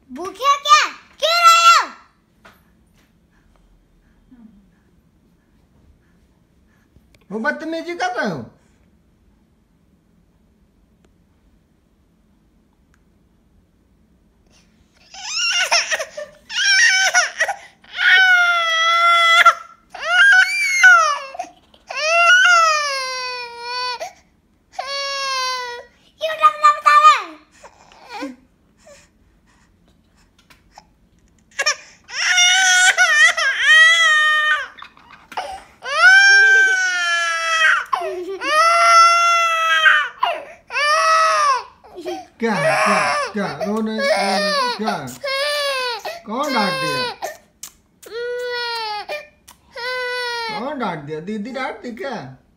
भूखे हो क्या? क्यों रोए हो? वो बदतमीजी कर रहे हो। क्या क्या क्या रोने क्या? कौन डांट दिया? कौन डांट दिया? दीदी डांट दी क्या?